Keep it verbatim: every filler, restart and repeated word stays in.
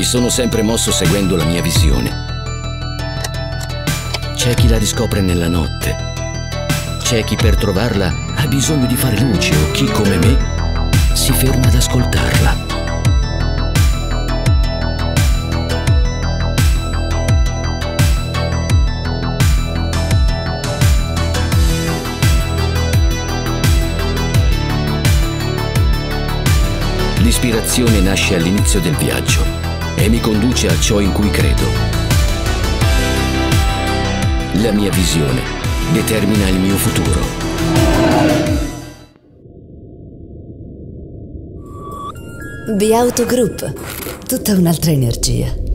Mi sono sempre mosso seguendo la mia visione. C'è chi la riscopre nella notte. C'è chi per trovarla ha bisogno di fare luce o chi, come me, si ferma ad ascoltarla. L'ispirazione nasce all'inizio del viaggio e mi conduce a ciò in cui credo. La mia visione determina il mio futuro. BiAuto Group, tutta un'altra energia.